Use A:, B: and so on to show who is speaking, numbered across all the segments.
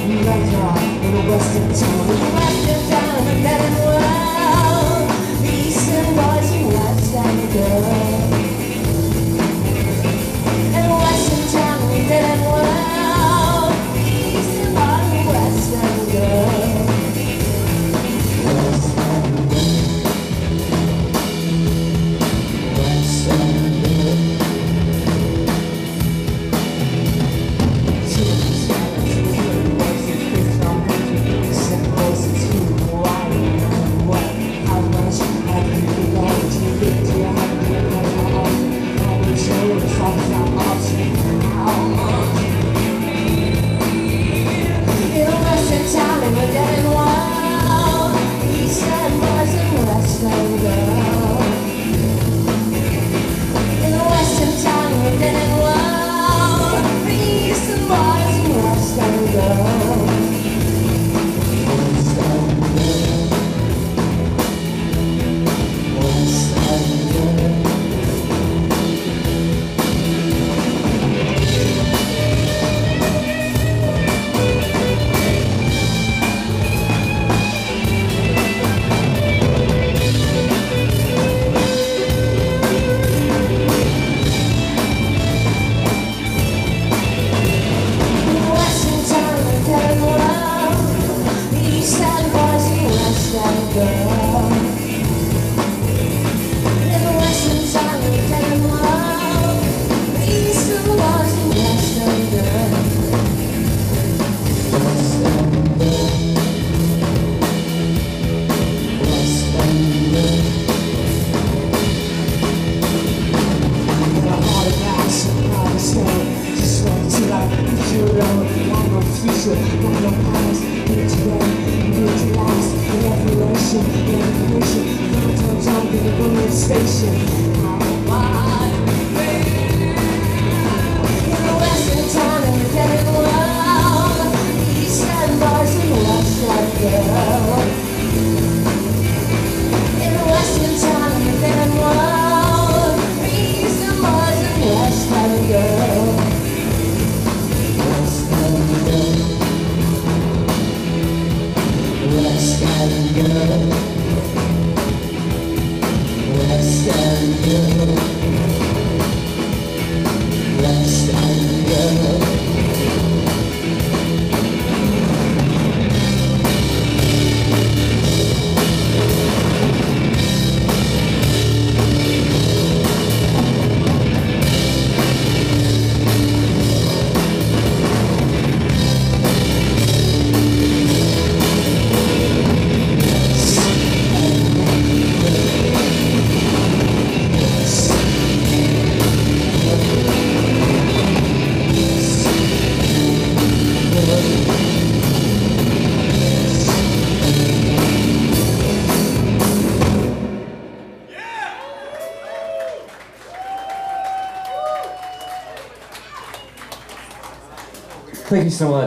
A: Thank you so much.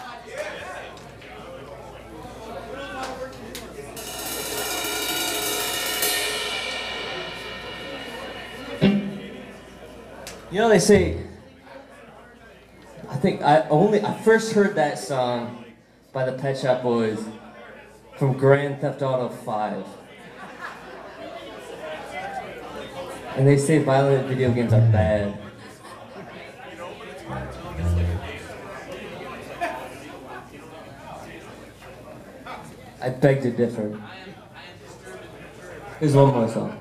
A: You know, they say, I first heard that song by the Pet Shop Boys from Grand Theft Auto 5. And they say violent video games are bad. I beg to differ. Here's one more song.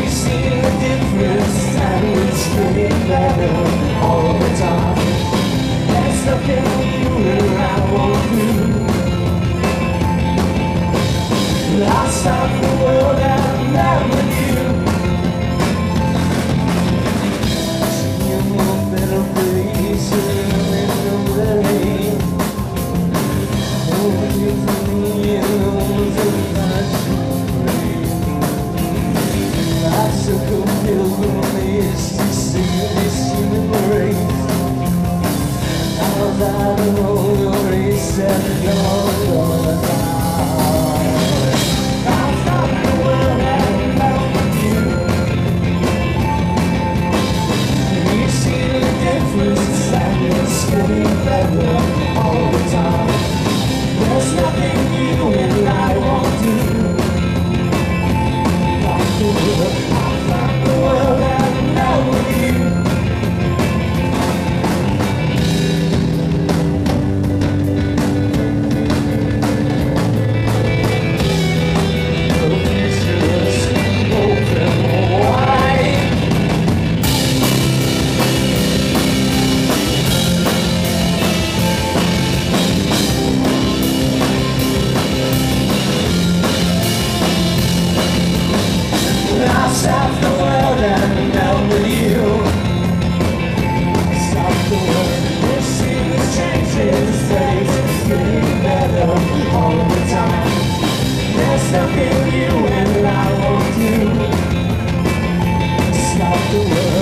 B: All the time. nothing you and I won't do. I'll stop the world and I'm with you. See a more better place in the rain. Hold you for me and those that pray. I took a pilgrimage to see this human race. I was out of all the race and you're gonna die. Getting better all the time. There's nothing you and I won't do. I'll find the world and I'm with you. The future's open wide. I'll stop the world and I'm with you. Stop the world, we'll see this changes. It's getting better all the time. There's nothing you and I won't do. Stop the world.